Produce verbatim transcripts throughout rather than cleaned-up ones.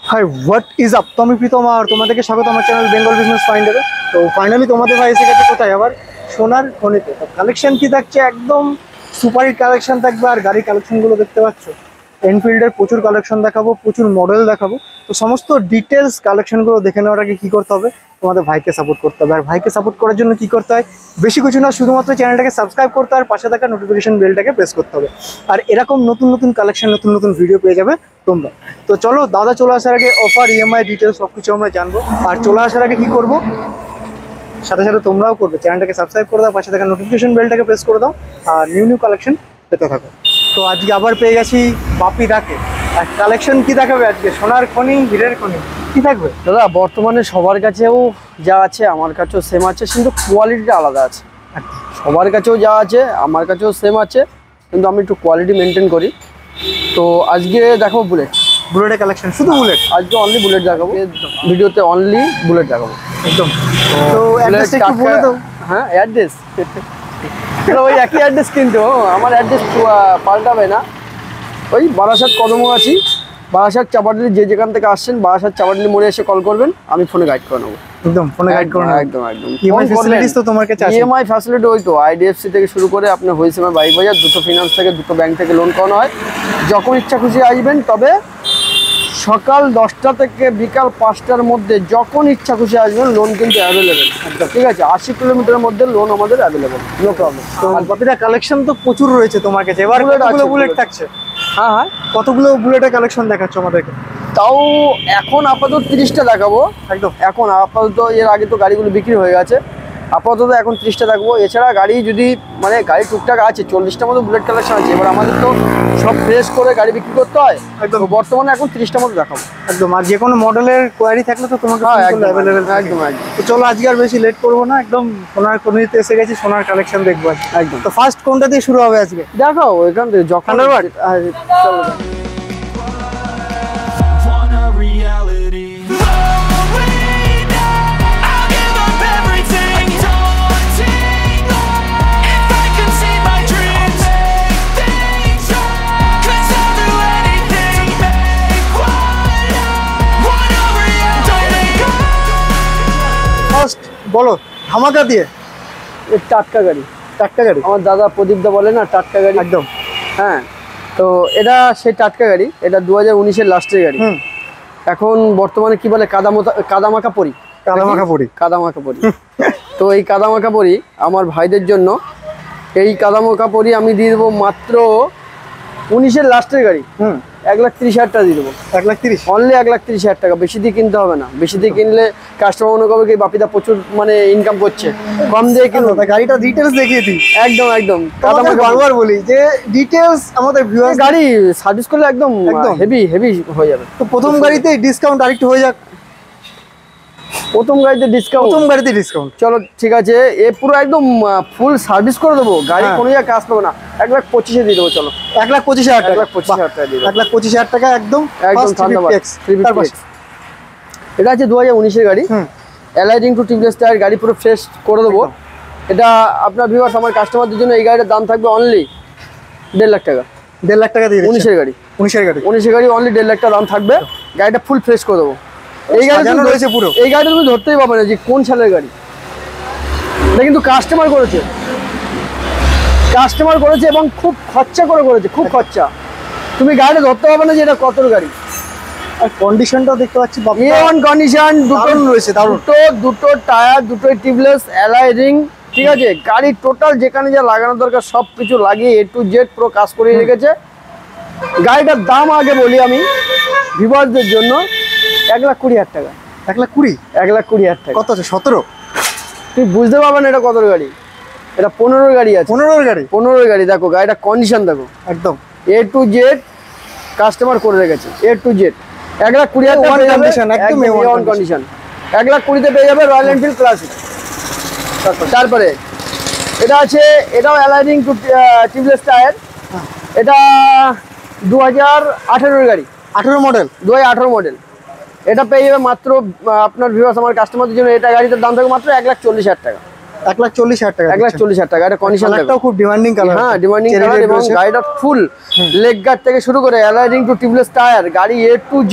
High what is up, তো আমি প্রীতম আর তোমাদেরকে স্বাগত আমার চ্যানেল বেঙ্গল বিজনেস ফাইন্ডারে। তো ফাইনালি তোমাদের ভাই এসে গেছে কোথায়, আবার সোনার খনিতে। তো কালেকশন কি থাকছে, একদম সুপারহিট কালেকশন থাকবে। আর গাড়ি কালেকশনগুলো দেখতে পাচ্ছ, এনফিল্ডের প্রচুর কালেকশন দেখাবো, প্রচুর মডেল দেখাবো। তো সমস্ত ডিটেলস কালেকশনগুলো দেখে নেওয়ার আগে কী করতে হবে, তোমাদের ভাইকে সাপোর্ট করতে হবে। আর ভাইকে সাপোর্ট করার জন্য কী করতে হয়, বেশি কিছু না, শুধুমাত্র চ্যানেলটাকে সাবস্ক্রাইব করতে হয় আর পাশে থাকা নোটিফিকেশন বেলটাকে প্রেস করতে হবে। আর এরকম নতুন নতুন কালেকশন, নতুন নতুন ভিডিও পেয়ে যাবে তোমরা। তো চলো, দাদা চলে আসার আগে অফার, ইএমআই ডিটেলস সব কিছু আমরা জানবো। আর চলে আসার আগে কী করবো, সাথে সাথে তোমরাও করবে, চ্যানেলটাকে সাবস্ক্রাইব করে দাও, পাশে থাকা নোটিফিকেশন বেলটাকে প্রেস করে দাও আর নিউ নিউ কালেকশন পেতে থাকো। তো আজকে আবার পেয়ে গেছি বাপি দাকে। আর কালেকশন কি দেখাবে আজকে, সোনার খনি, হীরের খনি, কি থাকবে দাদা? বর্তমানে সবার কাছেও যা আছে আমার কাছেও সেম আছে, কিন্তু কোয়ালিটিটা আলাদা আছে। সবার কাছেও যা আছে আমার কাছেও সেম আছে, কিন্তু আমি একটু কোয়ালিটি মেনটেন করি। তো আজকে দেখো বুলেট, বুলেটের কালেকশন, শুধু বুলেট আজকে অনলি বুলেট দেখাবো, ভিডিওতে অনলি বুলেট দেখাবো একদম। তো অ্যাড্রেসটা একটু বলে দাও। হ্যাঁ, অ্যাড্রেস ওই একই অ্যাড্রেস, কিন্তু আমার অ্যাড্রেস পাল্টাবে না। ওই বারাসাত কদমগাছি, বারাসাত চাপাডালি, যে যেখান থেকে আসছেন বারাসাত চাপাডালি মোড়ে এসে কল করবেন, আমি ফোনে গাইড করে নেবো। একদম ফোনে গাইড করে নেবো, একদম একদম। ইএমআই ফ্যাসিলিটিস তো তোমার কাছে আছে? ইএমআই ফ্যাসিলিটি ওই তো আইডিএফসি থেকে শুরু করে আপনার হোলসেল বাইক বাজার, দুটো ফিনান্স থেকে, দুটো ব্যাংক থেকে লোন করানো হয়। যখন ইচ্ছা খুশি আসবেন, তবে সকাল দশটা থেকে বিকাল পাঁচটার মধ্যে যখন ইচ্ছা খুশি আসবেন, লোন কিন্তু অ্যাভেলেবেল। ঠিক আছে, আশি কিলোমিটারের মধ্যে লোন আমাদের অ্যাভেলেবেল, নো প্রবলেম। তো বাপিদা কালেকশন তো প্রচুর রয়েছে তোমার কাছে, এবার কতগুলো বুলেট থাকছে? হ্যাঁ হ্যাঁ, কতগুলো বুলেটের কালেকশন দেখাচ্ছ আমাদেরকে? তাও এখন আপাতত তিরিশটা দেখাবো। একদম এখন আপাতত, এর আগে তো গাড়িগুলো বিক্রি হয়ে গেছে, আপাতত এখন তিরিশটা থাকবো। এছাড়া গাড়ি যদি মানে গাড়ি টুকটাক আছে, চল্লিশটার মতো বুলেট কালেকশন আছে। এবার আমাদের তো সব ফ্রেশ করে গাড়ি বিক্রি করতে হয়, একদম। বর্তমানে এখন তিরিশটার মতো দেখাবো একদম। আর যে কোনো মডেলের কোয়ারি থাকলে তো তোমাকে অ্যাভেলেবেল। একদম একদম। তো চলো আজকে আর বেশি লেট করবো না, একদম সোনার খনিতে এসে গেছি, সোনার কালেকশন দেখবো একদম। তো ফার্স্ট কোনটা দিয়ে শুরু হবে আজকে? দেখাও এখান থেকে যখন চলো। বলো, ধামাকা দিয়ে টাটকা গাড়ি, টাটকা গাড়ি। আমার দাদা প্রদীপদা বলে না, টাটকা গাড়ি একদম। হ্যাঁ, তো এটা সেই টাটকা গাড়ি। এটা দু হাজার উনিশের লাস্টের গাড়ি। এখন বর্তমানে কি বলে, কাদামাকা কাদামাকা পরি, কাদামাকা পরি, কাদামাকা পরি। তো এই কাদামাকা পরি আমার ভাইদের জন্য, এই কাদামাকা পরি আমি দিয়ে দেবো মাত্র উনিশের লাস্টের গাড়ি। হুম এক লাখ তিরিশ হাজার টাকা দিয়ে দেবো। এক লাখ তিরিশ অনলি এক লাখ তিরিশ হাজার টাকা। বেশি দিয়ে কিনতে হবে না, বেশি দিয়ে কিনলে কাস্টমার মনে করবে কি বাপিদা প্রচুর মানে ইনকাম করছে, কম দিয়ে কিনুন। গাড়িটা ডিটেলস দেখিয়ে দিই। একদম একদম। বারবার বলি যে ডিটেলস আমাদের ভিউয়ার্স, গাড়ি সার্ভিস করলে একদম হেভি হেভি হয়ে যাবে। তো প্রথম গাড়িতে ডিসকাউন্ট আরেকটু হয়ে যাক। প্রথম গাড়িতে ডিসকাউন্ট, প্রথম গাড়িতে ডিসকাউন্ট, চলো ঠিক আছে। এ পুরো একদম ফুল সার্ভিস করে দেবো, গাড়ি কোনো জায়গায় কাজ পাবো না। এক লাখ পঁচিশে দিয়ে দেবো। চলো এক লাখ পঁচিশ হাজার টাকা, এক লাখ পঁচিশ হাজার টাকা দিয়ে দেবো। এক লাখ পঁচিশ হাজার টাকা একদম একদম। এটা আছে দু হাজার উনিশের গাড়ি, অ্যালাইডিং টু টিউবলেস টায়ার, গাড়ি পুরো ফ্রেশ করে দেবো। এটা আপনার ভিউয়ার্স, আমার কাস্টমারদের জন্য এই গাড়িটার দাম থাকবে অনলি দেড় লাখ টাকা। দেড় লাখ টাকা দিয়ে উনিশের গাড়ি, উনিশের গাড়ি, উনিশের গাড়ি অনলি দেড় লাখ টাকা দাম থাকবে। গাড়িটা ফুল ফ্রেশ করে দেবো। এই গাড়িটা রয়েছে পুরো, এই গাড়িটা তুমি ধরতেই পারবে না যে কোন সালের গাড়ি। এটা কিন্তু কাস্টমার করেছে, কাস্টমার করেছে এবং খুব খরচা করে করেছে, খুব খরচা। তুমি গাড়িটা ধরতে পারবে না যে এটা কত গাড়ি। আর কন্ডিশনটাও দেখতে পাচ্ছি এ ওয়ান কন্ডিশন, দুটো রয়েছে, দুটো দুটো টায়ার, দুটোই টিউবলেস, অ্যালয় রিং। ঠিক আছে, গাড়ি টোটাল যেখানে যা লাগানো দরকার সব কিছু লাগিয়ে এ টু জেড পুরো কাজ করে রেখেছে। গাড়িটার দাম আগে বলি আমি ভিউয়ারদের জন্য, এক লাখ কুড়ি হাজার টাকা। এক লাখ কুড়ি এক লাখ কুড়ি হাজার টাকা। কত আছে? সতেরো। তুই বুঝতে পারবেন এটা কত গাড়ি, এটা পনেরোর গাড়ি আছে। পনেরোর গাড়ি, পনেরোর গাড়ি। দেখো গাড়িটা কন্ডিশন দেখো, একদম এ টু জেড কাস্টমার করে রেখেছে, এ টু জেড। এক লাখ কুড়ি হাজার কন্ডিশন, একদম এ ওয়ান কন্ডিশন। এক লাখ কুড়িতে পেয়ে যাবে রয়্যাল এনফিল্ড ক্লাসিক। তারপরে এটা আছে, এটাও অ্যালাইডিং টু টিউবলেস টায়ার। এটা দু হাজার আঠেরোর গাড়ি, আঠেরো মডেল, দু হাজার আঠেরো মডেল। এটা পেয়ে যাবে মাত্র আপনার ভিউয়ার্স, আমার কাস্টমারদের জন্য এটা গাড়িটার দাম থাকবে মাত্র এক লাখ চল্লিশ হাজার টাকা। এক লাখ চল্লিশ হাজার টাকা, এক লাখ চল্লিশ হাজার টাকা। এটা কন্ডিশনটাও খুব ডিমান্ডিং কালার। হ্যাঁ, ডিমান্ডিং কালার। এবং গাড়িটা ফুল লেগ গার্ড থেকে শুরু করে অ্যালাইডিং টু টিউবলেস টায়ার, গাড়ি এ টু জেড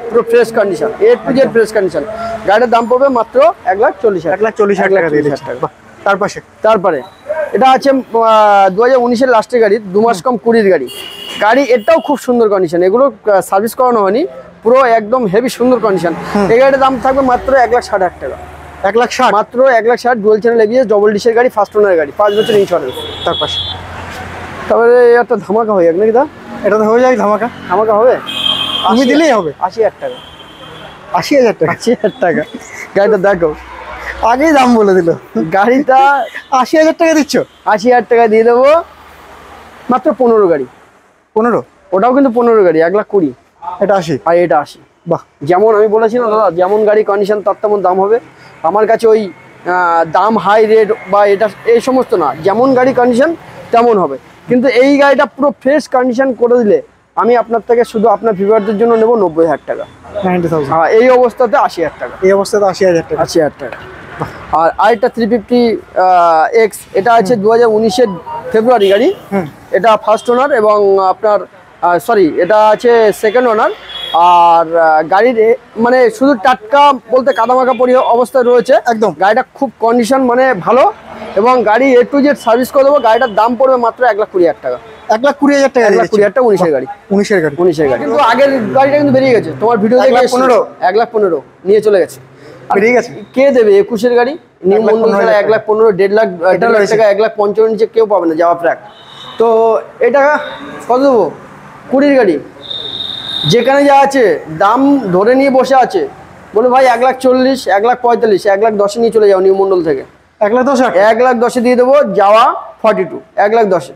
পুরো fresh condition, A to Z fresh condition. গাড়ির দাম পড়বে মাত্র এক লাখ চল্লিশ এক লাখ চল্লিশ হাজার টাকা দিয়ে দিচ্ছেন। বাহ, তার পাশে তারপরে এটা আছে দু হাজার উনিশের লাস্টের গাড়ি, দু মাস কম কুড়ির গাড়ি। গাড়ি এটাও খুব সুন্দর কন্ডিশন, এগুলো সার্ভিস করানো হয়নি, পুরো একদম হেভি সুন্দর কন্ডিশন। এই গাড়ির দাম থাকবে মাত্র এক লাখ ষাট হাজার টাকা। এক লাখ ষাট মাত্র এক লাখ ষাট ডুয়েল চ্যানেল এবিএস ডবল ডিসের গাড়ি, ফার্স্ট ওনার গাড়ি, পাঁচ বছর ইন্স্যুরেন্স। তার পাশে তারপরে একটা ধামাকা হয়ে যাক নাকি দা? এটা তো হয়ে যায় ধামাকা। ধামাকা হবে, আমি দিলেই হবে। আশি হাজার টাকা। আশি হাজার টাকা আশি হাজার টাকা গাড়িটা দেখো, আগেই দাম বলে দিল। গাড়িটা আশি হাজার টাকা দিচ্ছ? আশি হাজার টাকা দিয়ে দেবো। মাত্র পনেরো গাড়ি। পনেরো? ওটাও কিন্তু পনেরো গাড়ি, এক লাখ কুড়ি। এটা আশি আর এটা আশি। বাহ, যেমন আমি বলেছিলাম দাদা, যেমন গাড়ি কন্ডিশন তার তেমন দাম হবে। আমার কাছে ওই দাম হাই রেট বা এটা এই সমস্ত না, যেমন গাড়ি কন্ডিশন তেমন হবে। কিন্তু এই গাড়িটা পুরো ফ্রেশ কন্ডিশন করে দিলে আমি আপনার থেকে শুধু আপনার ভিউয়ারদের জন্য নেবো নব্বই হাজার টাকা। Ninety thousand? হ্যাঁ, এই অবস্থাতে আশি হাজার টাকা। এই অবস্থাতে আশি হাজার টাকা? আশি হাজার টাকা। আর আরেকটা থ্রি ফিফটি এক্স, এটা আছে দু হাজার উনিশের ফেব্রুয়ারি গাড়ি। এটা ফার্স্ট ওনার এবং আপনার সরি এটা আছে সেকেন্ড ওনার। আর গাড়ির মানে শুধু টাটকা বলতে কাদামাকা পরি অবস্থায় রয়েছে একদম। গাড়িটা খুব কন্ডিশন মানে ভালো, এবং গাড়ি এ টু জেড সার্ভিস করে দেবো। গাড়িটার দাম পড়বে মাত্র এক লাখ কুড়ি হাজার টাকা। এক লাখ কুড়ি হাজার টাকা? এক লাখ কুড়ি হাজার টাকা, উনিশের গাড়ি। উনিশের গাড়ি? উনিশের গাড়ি। কিন্তু আগের গাড়িটা কিন্তু বেরিয়ে গেছে, তোমার ভিডিও দেখে পনেরো এক লাখ পনেরো নিয়ে চলে গেছে। বেরিয়ে গেছে? কে দেবে? একুশের গাড়ি নিউ মন্ডল এক লাখ পনেরো, দেড় লাখ দেড় লাখ টাকা, এক লাখ পঞ্চান্ন নিচে কেউ পাবে না যাওয়া ফ্র্যাক। তো এটা কত দেবো? কুড়ির গাড়ি, যেখানে যা আছে দাম ধরে নিয়ে বসে আছে, বলে ভাই এক লাখ চল্লিশ, এক লাখ পঁয়তাল্লিশ, এক লাখ দশে নিয়ে চলে যাও নিউ মন্ডল থেকে। এক লাখ দশ? এক লাখ দশে দিয়ে দেবো, যাওয়া ফর্টি টু, এক লাখ দশে,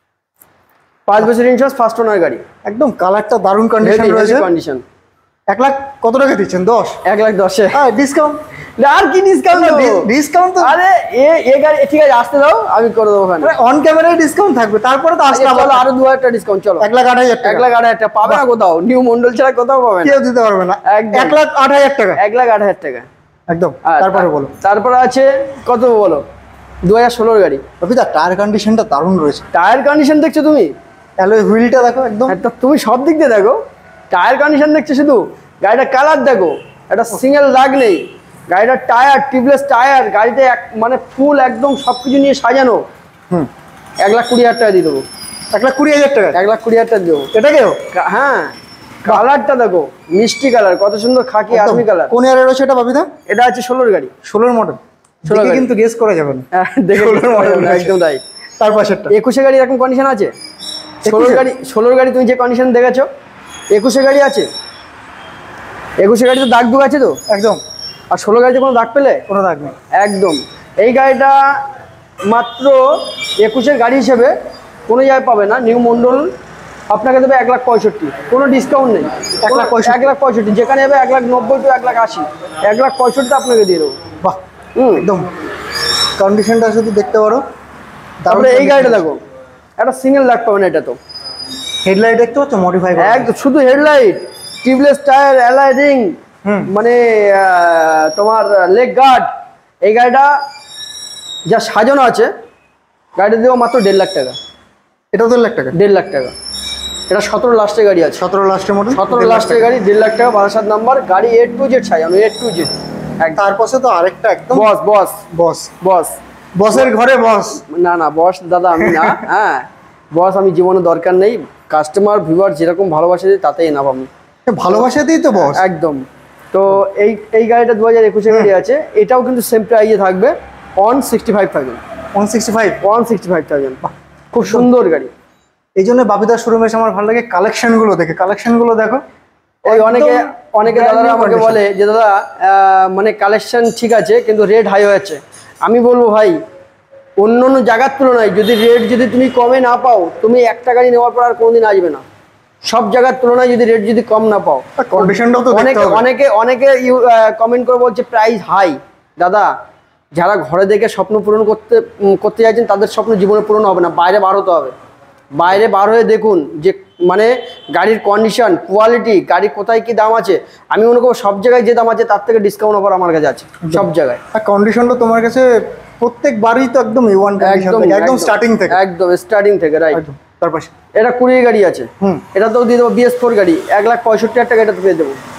পাঁচ বছর ইন্স্যুরেন্স, ফার্স্ট ওনার গাড়ি। একদম কালারটা দারুণ কন্ডিশন রয়েছে। কন্ডিশন। এক লাখ কত টাকা দিচ্ছেন? দশ? এক লাখ দশে। হ্যাঁ, ডিসকাউন্ট? আর কি ডিসকাউন্ট? ডিসকাউন্ট তো আরে এ এ গাড়ি ঠিক আছে, আসতে দাও, আমি করে দেবো। ওখানে অন ক্যামেরায় ডিসকাউন্ট থাকবে, তারপরে তো আসতে হবে আরো দু হাজার টাকা ডিসকাউন্ট। চলো এক লাখ আট হাজার টাকা। এক লাখ আট হাজার টাকা পাবে না কোথাও, নিউ মন্ডল ছাড়া কোথাও পাবে না, কেউ দিতে পারবে না। এক লাখ আট হাজার টাকা? এক লাখ আট হাজার টাকা একদম। তারপরে বলো। তারপরে আছে কত বলো? দু হাজার ষোলোর গাড়ি। অভিদা, টায়ার কন্ডিশনটা দারুণ রয়েছে। টায়ার কন্ডিশন দেখছো তুমি? অ্যালয় হুইলটা দেখো একদম। তুমি সব দিক দিয়ে দেখো, টায়ার কন্ডিশন দেখছো শুধু, গাড়িটা কালার দেখো, একটা সিঙ্গেল দাগ নেই। গাড়িটার টায়ার টিউবলেস টায়ার, গাড়িতে এক মানে ফুল একদম সবকিছু নিয়ে সাজানো। হুম, এক লাখ কুড়ি হাজার টাকা দিয়ে দেবো। এক লাখ কুড়ি হাজার টাকা? এক লাখ কুড়ি হাজার টাকা দেবো। এটাকেও? হ্যাঁ, কালারটা দেখো, মিষ্টি কালার, কত সুন্দর খাকি আর্মি কালার। কোন ইয়ারের রয়েছে এটা বাপিদা? এটা আছে ষোলোর গাড়ি। ষোলোর মডেল? ষোলো কিন্তু গেস করা যাবে না। দেখে একদম তাই। তার পাশেরটা একুশে গাড়ি এরকম কন্ডিশন আছে? ষোলোর গাড়ি, ষোলোর গাড়ি তুমি যে কন্ডিশন দেখেছো, একুশে গাড়ি আছে। একুশে গাড়ি তো দাগ দুগ আছে তো একদম। আর ষোলো গাড়িতে কোনো দাগ পেলে? কোনো দাগ নেই একদম। এই গাড়িটা মাত্র একুশের গাড়ি হিসেবে কোনো জায়গায় পাবে না। নিউ মন্ডল আপনাকে দেবে এক লাখ পঁয়ষট্টি, কোনো ডিসকাউন্ট নেই। এক লাখ এক লাখ পঁয়ষট্টি, যেখানে যাবে এক লাখ নব্বই টু এক লাখ আশি, এক লাখ পঁয়ষট্টি আপনাকে দিয়ে দেবো। বাহ, হুম, একদম কন্ডিশনটা শুধু দেখতে পারো। তারপরে এই গাড়িটা দেখো, একটা সিঙ্গেল দাগ পাবে না। এটা তো হেডলাইট দেখতে পাচ্ছ মডিফাই? একদম, শুধু headlight, tubeless tyre, alloy ring, মানে তোমার লেগ গার্ড। এই গাড়িটা যা সাজানো আছে, গাড়িটা দেবো মাত্র দেড় লাখ টাকা। এটাও দেড় লাখ টাকা? দেড় লাখ টাকা। এটা সতেরো লাস্টের গাড়ি আছে। সতেরো লাস্টের মডেল? সতেরো লাস্টের গাড়ি, দেড় লাখ টাকা, বারাসাত নাম্বার গাড়ি, এ টু জেড সাজানো, এ টু জেড। তার পাশে তো আরেকটা একদম বস বস বস বস বসের ঘরে বস? না না, বস দাদা আমি না। হ্যাঁ, বস আমি জীবনে দরকার নেই। কাস্টমার ভিউয়ার যেরকম ভালোবাসে দিই তাতেই না আমি। ভালোবাসাতেই তো বস একদম। তো এই এই গাড়িটা দু হাজার একুশে গাড়ি আছে, এটাও কিন্তু সেম প্রাইসে থাকবে, one sixty five thousand. One sixty five? One sixty five thousand. খুব সুন্দর গাড়ি। এই জন্য বাপিদার শোরুমে এসে আমার ভালো লাগে কালেকশনগুলো দেখে। কালেকশনগুলো দেখো। ওই অনেকে অনেকে দাদারা আমাকে বলে যে দাদা মানে কালেকশন ঠিক আছে কিন্তু রেট হাই হয়েছে। আমি বলবো ভাই, অন্য অন্য জায়গার তুলনায় যদি রেট যদি তুমি কমে না পাও, তুমি একটা গাড়ি নেওয়ার পর আর কোনোদিন আসবে না। সব জায়গার তুলনায় যদি রেট যদি কম না পাও, কন্ডিশনটাও তো অনেকে অনেকে অনেকে কমেন্ট করে বলছে প্রাইস হাই। দাদা, যারা ঘরে দেখে স্বপ্ন পূরণ করতে করতে চাইছেন তাদের স্বপ্ন জীবনে পূরণ হবে না, বাইরে বার হতে হবে। বাইরে বার হয়ে দেখুন যে মানে গাড়ির কন্ডিশন, কোয়ালিটি, গাড়ি কোথায় কি দাম আছে। আমি মনে করবো সব জায়গায় যে দাম আছে তার থেকে ডিসকাউন্ট অফার আমার কাছে আছে সব জায়গায়। আর কন্ডিশনটা তোমার কাছে প্রত্যেকবারই তো একদম এ ওয়ান কন্ডিশন থেকে, একদম স্টার্টিং থেকে, একদম স্টার্টিং থেকে, রাইট। তার পাশে এটা কুড়ির গাড়ি আছে, হুম, এটা তো দিয়ে দেবো বিএস ফোর গাড়ি, এক লাখ পঁয়ষট্টি হাজার টাকা এটা তো পেয়ে দেবো।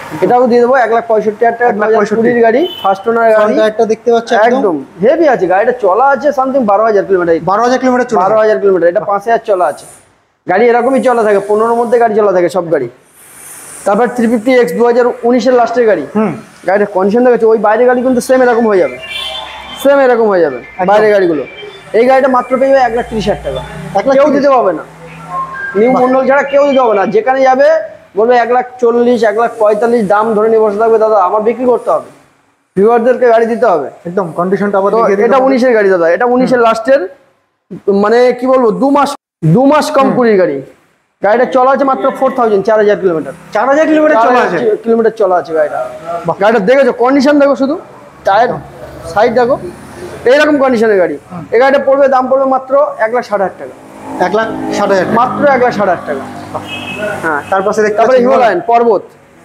এটাও দিয়ে দেবো এক লাখ পঁয়ষট্টি হাজার টাকা, কুড়ির গাড়ি, ফার্স্ট ওনার গাড়ি। একটা দেখতে পাচ্ছি একদম হেভি আছে গাড়িটা, চলা আছে সামথিং বারো হাজার কিলোমিটার। বারো হাজার কিলোমিটার বারো হাজার কিলোমিটার, এটা পাঁচ হাজার চলা আছে। গাড়ি এরকমই চলা থাকে, পনেরোর মধ্যে গাড়ি চলা থাকে সব গাড়ি। তারপর থ্রি ফিফটি এক্স দু হাজার উনিশের লাস্টের গাড়ি। হুম, গাড়িটা কন্ডিশন দেখেছে, ওই বাইরের গাড়ি কিন্তু সেম এরকম হয়ে যাবে, সেম এরকম হয়ে যাবে বাইরের গাড়িগুলো। এই গাড়িটা মাত্র পেয়ে যাবে এক লাখ তিরিশ হাজার টাকা। কেউ দিতে পারবে না, নিউ মন্ডল ছাড়া কেউ দিতে হবে না। যেখানে যাবে বলবে এক লাখ চল্লিশ, এক লাখ পঁয়তাল্লিশ, দাম ধরে নিয়ে বসে থাকবে, দাদা আমার বিক্রি করতে হবে, ভিউয়ারদেরকে গাড়ি দিতে হবে। একদম কন্ডিশনটা আবার এটা উনিশের গাড়ি দাদা, এটা উনিশের লাস্টের, মানে কি বলবো দু মাস দু মাস কম কুড়ির গাড়ি। গাড়িটা চলা আছে মাত্র ফোর থাউজেন্ড, চার হাজার কিলোমিটার, চার হাজার কিলোমিটার চলা আছে কিলোমিটার চলা আছে গাড়িটা। গাড়িটা দেখেছো কন্ডিশন দেখো, শুধু টায়ার সাইড দেখো, এইরকম কন্ডিশনের গাড়ি। এই গাড়িটা পড়বে, দাম পড়বে মাত্র এক লাখ ষাট হাজার টাকা। এক লাখ ষাট হাজার মাত্র এক লাখ ষাট হাজার টাকা। হ্যাঁ, তারপরে তারপরে হিমালয়ান পর্বত,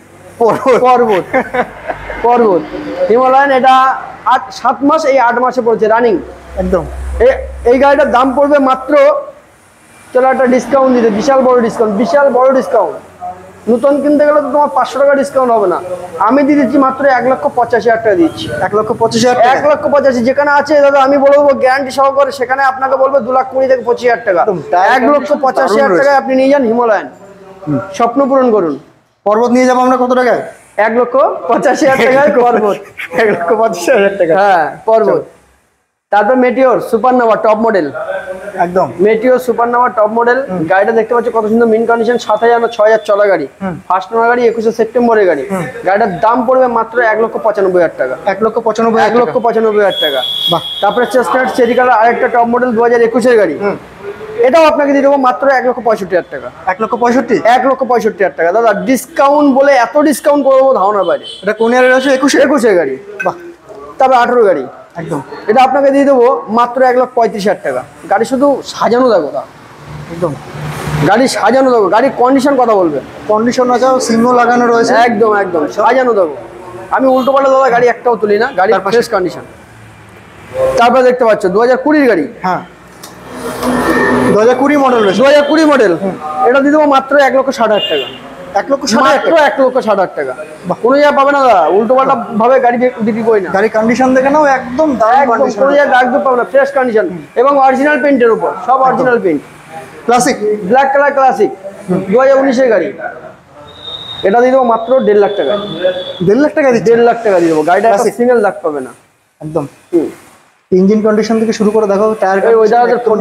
পর্বত পর্বত হিমালয়ান, এটা আট সাত মাস, এই আট মাসে পড়ছে রানিং একদম। এই গাড়িটার দাম পড়বে মাত্র, চলো একটা ডিসকাউন্ট দিতে, বিশাল বড় ডিসকাউন্ট, বিশাল বড় ডিসকাউন্ট। নতুন কিনতে গেলে তো তোমার পাঁচশো টাকা ডিসকাউন্ট হবে না, আমি দিয়ে দিচ্ছি মাত্র এক লক্ষ পঁচাশি হাজার টাকা দিচ্ছি। এক লক্ষ পঁচিশ হাজার এক লক্ষ পঁচাশি যেখানে আছে দাদা, আমি বলবো গ্যারান্টি সহকারে, সেখানে আপনাকে বলবো দু লাখ কুড়ি থেকে পঁচিশ হাজার টাকা। এক লক্ষ পঁচাশি হাজার টাকায় আপনি নিয়ে যান হিমালয়ান, স্বপ্ন পূরণ করুন। পর্বত নিয়ে যাবো আমরা কত টাকায়? এক লক্ষ পঁচাশি হাজার টাকায় পর্বত, এক লক্ষ পঁচাশি হাজার টাকা। হ্যাঁ পর্বত। তারপর Meteor super nova top model, একদম Meteor super nova top model. গাড়িটা দেখতে পাচ্ছ কত সুন্দর মিন কন্ডিশন, সাত হাজার না ছয় হাজার চলা গাড়ি, ফার্স্ট ওনার গাড়ি, একুশে সেপ্টেম্বরের গাড়ি। গাড়িটার দাম পড়বে মাত্র এক লক্ষ পঁচানব্বই হাজার টাকা। এক লক্ষ পঁচানব্বই এক লক্ষ পঁচানব্বই হাজার টাকা। বাহ। তারপরে চেস্টনাট চেরি কালার আরেকটা টপ মডেল দু হাজার একুশের গাড়ি, এটাও আপনাকে দিয়ে দেবো মাত্র এক লক্ষ পঁয়ষট্টি হাজার টাকা। এক লক্ষ পঁয়ষট্টি এক লক্ষ পঁয়ষট্টি হাজার টাকা দাদা, ডিসকাউন্ট বলে এত ডিসকাউন্ট করবো ধারণার বাইরে। এটা কোন ইয়ারের আছে? একুশে একুশের গাড়ি। বাহ। তারপরে আঠেরো গাড়ি, একদম এটা আপনাকে দিয়ে দেবো মাত্র এক লক্ষ পঁয়ত্রিশ হাজার টাকা। গাড়ি শুধু সাজানো দেখো দা, একদম গাড়ি সাজানো দেখো, গাড়ির কন্ডিশন কথা বলবে, কন্ডিশন আছে, সিঙ্গ লাগানো রয়েছে, একদম একদম সাজানো দেখো। আমি উল্টো পাল্টা দাদা গাড়ি একটাও তুলি না, গাড়ির ফ্রেশ কন্ডিশন। তারপরে দেখতে পাচ্ছ দু হাজার কুড়ির গাড়ি, হ্যাঁ দু হাজার কুড়ি মডেল রয়েছে, দু হাজার কুড়ি মডেল, এটা দিয়ে দেবো মাত্র এক লক্ষ ষাট হাজার টাকা। এক লক্ষ ষাট মাত্র এক লক্ষ ষাট হাজার টাকা। কোনো জায়গায় পাবে না দাদা, উল্টো পাল্টা ভাবে গাড়ি বিক্রি করি না। গাড়ির কন্ডিশন দেখে নাও, একদম দারুণ কন্ডিশন, কোনো জায়গায় দাগ পাবে না, ফ্রেশ কন্ডিশন এবং অরিজিনাল পেইন্টের উপর, সব original paint, classic black colour classic, দু হাজার উনিশের গাড়ি। এটা দিয়ে দেবো মাত্র দেড় লাখ টাকা। দেড় লাখ টাকা দিচ্ছি, দেড় লাখ টাকা দিয়ে দেবো, গাড়িটা সিঙ্গেল দাগ পাবে না একদম। ইঞ্জিন কন্ডিশন থেকে শুরু করে দেখো, টায়ার ফোন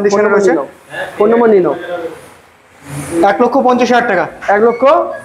নম্বর নিয়ে নাও। এক লক্ষ পঞ্চাশ হাজার টাকা, এক লক্ষ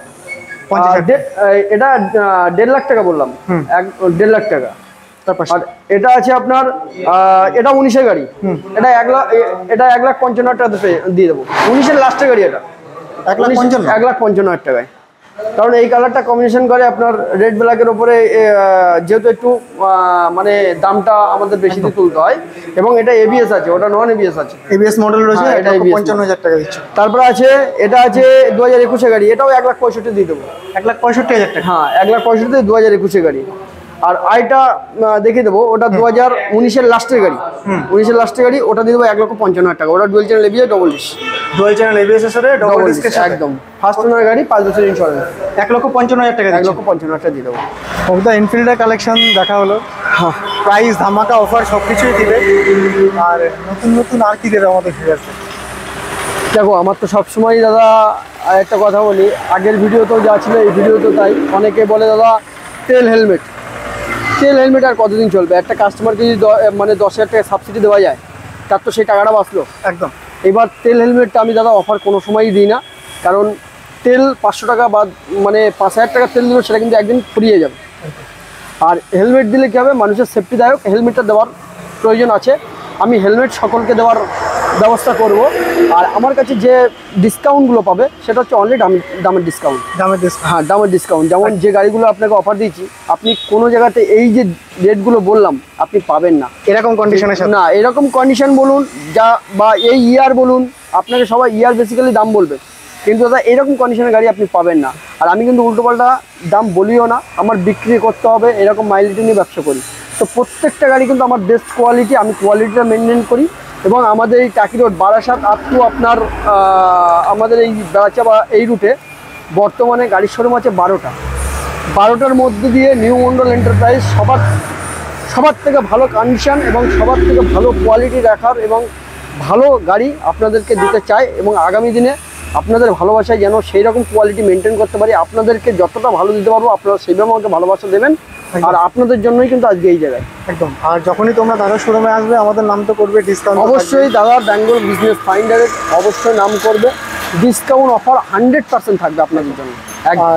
এটা দেড় লাখ টাকা বললাম, এক দেড় লাখ টাকা। আর এটা আছে আপনার, এটা উনিশের গাড়ি, এটা এক লাখ, এটা এক লাখ পঞ্চান্ন হাজার টাকা দিয়ে দেবো, উনিশের লাস্টের গাড়ি এটা, এক লাখ পঞ্চান্ন এক লাখ পঞ্চান্ন হাজার টাকায়। কারণ এই কালারটা কম্বিনেশন করে আপনার রেড ব্ল্যাকের উপরে, যেহেতু একটু মানে দামটা আমাদের বেশি দিয়ে তুলতে হয়, এবং এটা এবিএস আছে, ওটা নন এবিএস আছে, এবিএস মডেল রয়েছে, এটা পঞ্চান্ন হাজার টাকা দিচ্ছে। তারপরে আছে, এটা আছে দু হাজার একুশে গাড়ি, এটাও এক লাখ পঁয়ষট্টি দিয়ে দেবো, এক লাখ পঁয়ষট্টি হাজার টাকা, হ্যাঁ এক লাখ পঁয়ষট্টি দু হাজার একুশে গাড়ি। আর আইটা দেখিয়ে দেবো, ওটা দু হাজার উনিশের লাস্টের গাড়ি, উনিশের লাস্টের গাড়ি, ওটা দিয়ে দেবো এক লক্ষ পঞ্চান্ন হাজার টাকা। ওটা dual channel ABS, double disc, dual channel ABS এর সাথে ডবল ডিস একদম, ফার্স্ট ওনার গাড়ি, পাঁচ বছর ইন্স্যুরেন্স, এক লক্ষ পঞ্চান্ন হাজার টাকা, এক লক্ষ পঞ্চান্ন হাজার টাকা দিয়ে দেবো। ওটা এনফিল্ডের কালেকশন দেখা হলো, হ্যাঁ প্রাইস ধামাকা অফার সব কিছুই দিবে। আর নতুন নতুন আর কি দেবে আমাদের ভিউয়ারকে? দেখো আমার তো সবসময় দাদা একটা কথা বলি, আগের ভিডিওতেও যা ছিল এই ভিডিওতেও তাই, অনেকে বলে দাদা তেল হেলমেট, তেল হেলমেট আর কতদিন চলবে? একটা কাস্টমারকে যদি মানে দশ হাজার টাকা সাবসিডি দেওয়া যায়, তার তো সেই টাকাটা বাঁচলো একদম। এবার তেল হেলমেটটা আমি দাদা অফার কোনো সময়ই দিই না, কারণ তেল পাঁচশো টাকা বা মানে পাঁচ হাজার টাকা তেল দিল, সেটা কিন্তু একদিন ফুরিয়ে যাবে। আর হেলমেট দিলে কী হবে, মানুষের সেফটিদায়ক হেলমেটটা দেওয়ার প্রয়োজন আছে। আমি হেলমেট সকলকে দেওয়ার ব্যবস্থা করব। আর আমার কাছে যে ডিসকাউন্টগুলো পাবে সেটা হচ্ছে অনলি দাম দামের ডিসকাউন্ট, দামের ডিসকাউন্ট, হ্যাঁ দামের ডিসকাউন্ট। যেমন যে গাড়িগুলো আপনাকে অফার দিচ্ছি, আপনি কোনো জায়গাতে এই যে রেটগুলো বললাম আপনি পাবেন না এরকম কন্ডিশনের সাথে, না এরকম কন্ডিশন বলুন যা, বা এই ইয়ার বলুন, আপনাকে সবাই ইয়ার বেসিক্যালি দাম বলবে, কিন্তু দাদা এরকম কন্ডিশনের গাড়ি আপনি পাবেন না। আর আমি কিন্তু উল্টোপাল্টা দাম বলিও না, আমার বিক্রি করতে হবে এরকম মাইলেজ নিয়ে ব্যবসা করি। তো প্রত্যেকটা গাড়ি কিন্তু আমার বেস্ট কোয়ালিটি, আমি কোয়ালিটিটা মেনটেন করি। এবং আমাদের এই টাকি রোড বারাসাত আপ টু আপনার আমাদের এই বেড়াচা বা এই রুটে বর্তমানে গাড়ির শোরুম আছে বারোটা, বারোটার মধ্যে দিয়ে নিউ মন্ডল এন্টারপ্রাইজ সবার সবার থেকে ভালো কন্ডিশন এবং সবার থেকে ভালো কোয়ালিটি রাখার এবং ভালো গাড়ি আপনাদেরকে দিতে চায়, এবং আগামী দিনে আপনাদের ভালোবাসায় যেন সেই রকম কোয়ালিটি মেনটেন করতে পারি, আপনাদেরকে যতটা ভালো দিতে পারবো আপনারা সেইভাবে আমাকে ভালোবাসা দেবেন। আর আপনাদের জন্যই কিন্তু আজকে এই জায়গায় একদম। আর যখনই তোমরা দাদার শোরুমে আসবে আমাদের নাম তো করবে, ডিসকাউন্ট অবশ্যই দাদা বেঙ্গল বিজনেস ফাইন্ডারের অবশ্যই নাম করবে, ডিসকাউন্ট অফার হান্ড্রেড পার্সেন্ট থাকবে আপনাদের জন্য। আর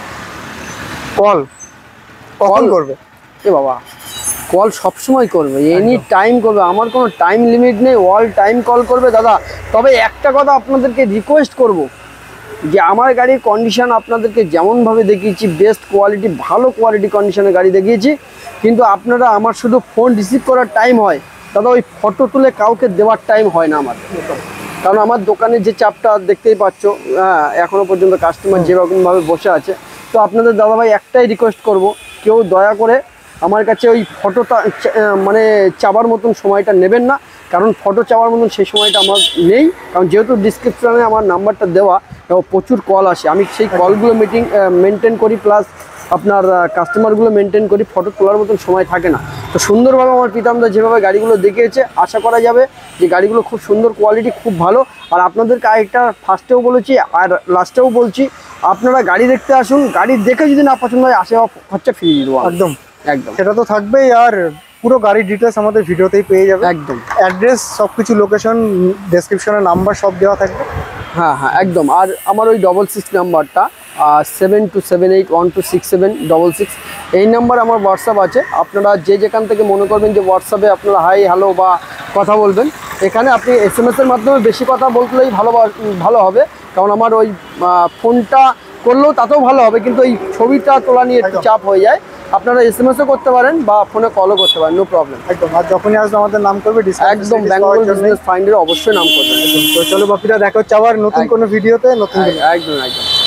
কল কখন করবে? এ বাবা কল সবসময় করবে, এনি টাইম করবে, আমার কোনো টাইম লিমিট নেই, অল টাইম কল করবে দাদা। তবে একটা কথা আপনাদেরকে রিকোয়েস্ট করব যে আমার গাড়ির কন্ডিশন আপনাদেরকে যেমনভাবে দেখিয়েছি বেস্ট কোয়ালিটি ভালো কোয়ালিটি কন্ডিশনের গাড়ি দেখিয়েছি, কিন্তু আপনারা আমার শুধু ফোন রিসিভ করার টাইম হয় দাদা, ওই ফটো তুলে কাউকে দেওয়ার টাইম হয় না আমার। কারণ আমার দোকানে যে চাপটা দেখতেই পাচ্ছ, হ্যাঁ এখনও পর্যন্ত কাস্টমার যেরকমভাবে বসে আছে। তো আপনাদের দাদাভাই একটাই রিকোয়েস্ট করব, কেউ দয়া করে আমার কাছে ওই ফটোটা মানে চাবার মতন সময়টা নেবেন না, কারণ ফটো চাওয়ার মতন সেই সময়টা আমার নেই। কারণ যেহেতু ডিসক্রিপশনে আমার নাম্বারটা দেওয়া এবং প্রচুর কল আসে, আমি সেই কলগুলো মিটিং মেনটেন করি, প্লাস আপনার কাস্টমারগুলো মেনটেন করি, ফটো তোলার মতন সময় থাকে না। তো সুন্দরভাবে আমার পিতামদা যেভাবে গাড়িগুলো দেখিয়েছে, আশা করা যাবে যে গাড়িগুলো খুব সুন্দর কোয়ালিটি, খুব ভালো। আর আপনাদেরকে আরেকটা ফার্স্টেও বলেছি আর লাস্টেও বলছি, আপনারা গাড়ি দেখতে আসুন, গাড়ি দেখে যদি না পছন্দ হয় আসে খরচা ফিরিয়ে দেবো একদম একদম। সেটা তো থাকবেই, আর পুরো গাড়ির ডিটেলস আমাদের ভিডিওতেই পেয়ে যাবে একদম, অ্যাড্রেস সব কিছু, লোকেশন, ডেসক্রিপশনে নাম্বার সব দেওয়া থাকবে। হ্যাঁ হ্যাঁ একদম। আর আমার ওই ডবল সিক্স নাম্বারটা seven two seven eight one two six seven double six এই নাম্বার আমার হোয়াটসঅ্যাপ আছে। আপনারা যে যেখান থেকে মনে করবেন যে হোয়াটসঅ্যাপে আপনারা হাই হ্যালো বা কথা বলবেন, এখানে আপনি এস এম এসের মাধ্যমে বেশি কথা বললেই ভালো ভালো হবে, কারণ আমার ওই ফোনটা করলেও তাতেও ভালো হবে, কিন্তু এই ছবিটা তোলা নিয়ে একটু চাপ হয়ে যায়। আপনারা এস এম এসও করতে পারেন বা ফোনে কলও করতে পারেন, নো প্রবলেম। একদম। আর যখনই আসবে আমাদের নাম করবে, একদম বেঙ্গল বিজনেস ফাইন্ডারে অবশ্যই নাম করবেন। তো চলো বাপিরা, দেখা হচ্ছে আবার নতুন কোনো ভিডিওতে নতুন। একদম একদম।